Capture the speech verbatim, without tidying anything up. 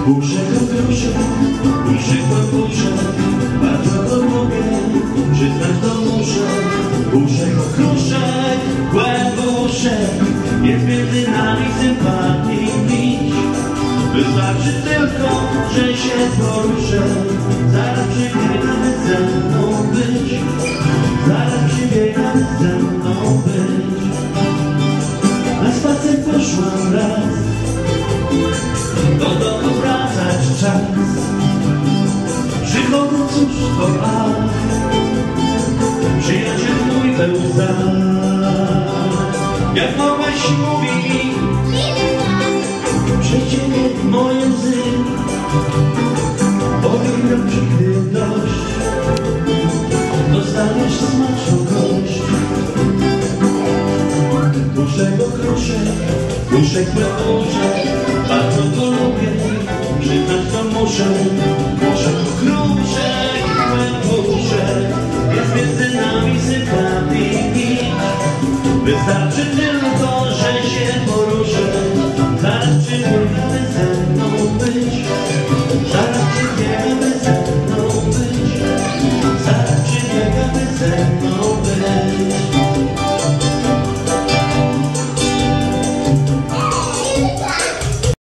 Puszek okruszek, puszek okruszek, bardzo to lubię, przyznać to muszę. Puszek okruszek, kłębuszek, jest między nami sympatii bić. Wystarczy tylko, że się poruszę, zaraz przybiegamy ze mną być, zaraz przybiegamy ze mną być. Na spacer poszłam raz, do domu wracać czas. Przychodzę, cóż to a przyjaciel mój we łzach. Jak mogłaś mówić, że ciebie moje łzy powinno przychylność, dostaniesz smaczną kość. Puszek okruszek, puszek kłębuszek, bardzo to lubię, przyznać to muszę.